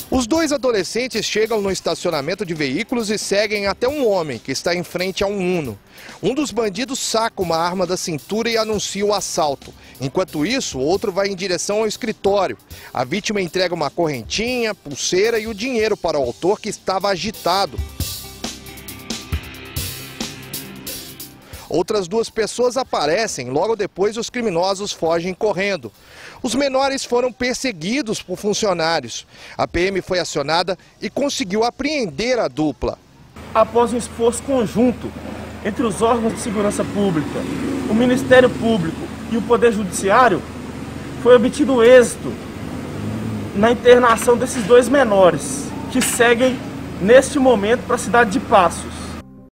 Os dois adolescentes chegam no estacionamento de veículos e seguem até um homem que está em frente a um Uno. Um dos bandidos saca uma arma da cintura e anuncia o assalto. Enquanto isso, o outro vai em direção ao escritório. A vítima entrega uma correntinha, pulseira e o dinheiro para o autor, que estava agitado. Outras duas pessoas aparecem, logo depois os criminosos fogem correndo. Os menores foram perseguidos por funcionários. A PM foi acionada e conseguiu apreender a dupla. Após um esforço conjunto entre os órgãos de segurança pública, o Ministério Público e o Poder Judiciário, foi obtido êxito na internação desses dois menores, que seguem neste momento para a cidade de Passos.